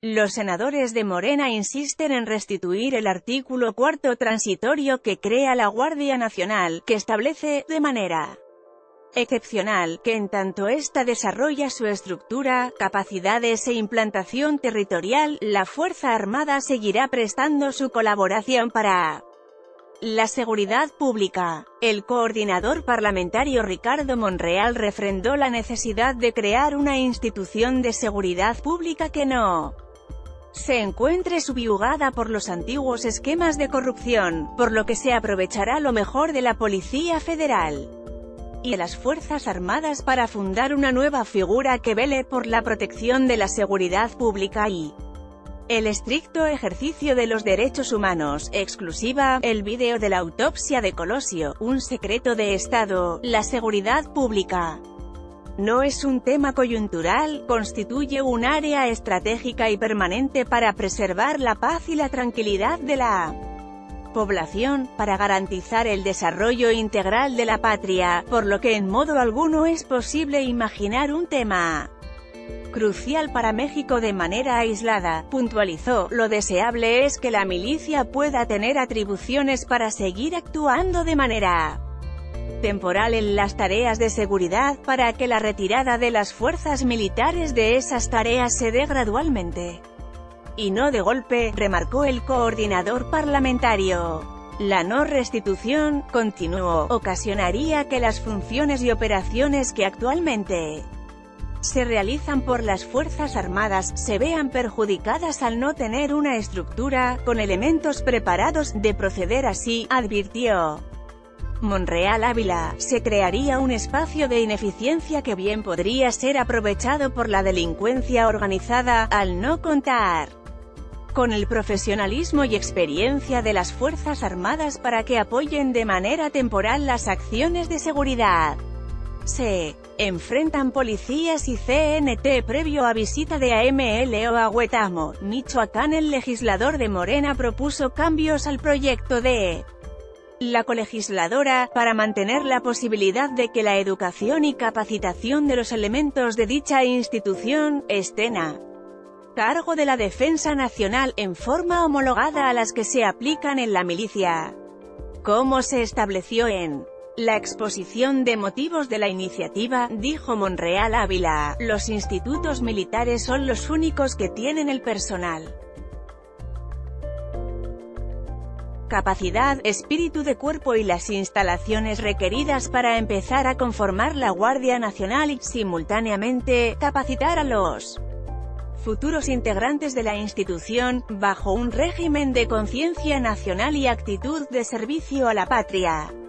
Los senadores de Morena insisten en restituir el artículo 4º transitorio que crea la Guardia Nacional, que establece, de manera excepcional, que en tanto ésta desarrolla su estructura, capacidades e implantación territorial, la Fuerza Armada seguirá prestando su colaboración para la seguridad pública. El coordinador parlamentario Ricardo Monreal refrendó la necesidad de crear una institución de seguridad pública que no se encuentre subyugada por los antiguos esquemas de corrupción, por lo que se aprovechará lo mejor de la Policía Federal y de las Fuerzas Armadas para fundar una nueva figura que vele por la protección de la seguridad pública y el estricto ejercicio de los derechos humanos. Exclusiva, el vídeo de la autopsia de Colosio, un secreto de Estado. La seguridad pública no es un tema coyuntural, constituye un área estratégica y permanente para preservar la paz y la tranquilidad de la población, para garantizar el desarrollo integral de la patria, por lo que en modo alguno es posible imaginar un tema crucial para México de manera aislada. Puntualizó, lo deseable es que la milicia pueda tener atribuciones para seguir actuando de manera temporal en las tareas de seguridad, para que la retirada de las fuerzas militares de esas tareas se dé gradualmente y no de golpe, remarcó el coordinador parlamentario. La no restitución, continuó, ocasionaría que las funciones y operaciones que actualmente se realizan por las Fuerzas Armadas se vean perjudicadas al no tener una estructura, con elementos preparados, de proceder así, advirtió Monreal Ávila. Se crearía un espacio de ineficiencia que bien podría ser aprovechado por la delincuencia organizada, al no contar con el profesionalismo y experiencia de las Fuerzas Armadas para que apoyen de manera temporal las acciones de seguridad. Se enfrentan policías y CNT previo a visita de AMLO a Huetamo, Michoacán. El legislador de Morena propuso cambios al proyecto de la colegisladora, para mantener la posibilidad de que la educación y capacitación de los elementos de dicha institución estén a cargo de la Defensa Nacional, en forma homologada a las que se aplican en la milicia. Como se estableció en la exposición de motivos de la iniciativa, dijo Monreal Ávila, los institutos militares son los únicos que tienen el personal, capacidad, espíritu de cuerpo y las instalaciones requeridas para empezar a conformar la Guardia Nacional y, simultáneamente, capacitar a los futuros integrantes de la institución, bajo un régimen de conciencia nacional y actitud de servicio a la patria.